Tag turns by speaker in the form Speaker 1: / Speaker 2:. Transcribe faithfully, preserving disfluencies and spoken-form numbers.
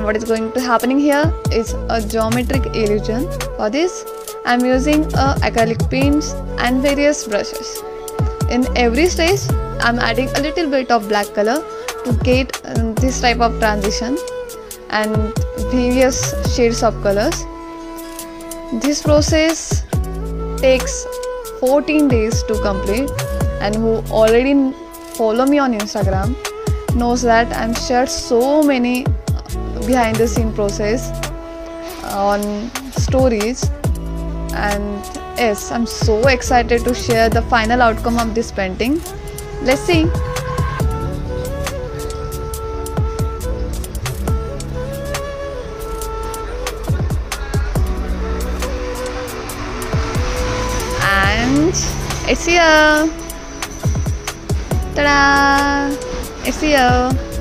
Speaker 1: and what is going to happening here is a geometric illusion. For this I am using uh, acrylic paints and various brushes. In every stage I am adding a little bit of black color to get um, this type of transition and various shades of colors. This process takes fourteen days to complete, and who already follow me on Instagram knows that I'm shared so many behind the scene process on stories, and yes, I'm so excited to share the final outcome of this painting. Let's see. And it's here. Ta-da! It's here.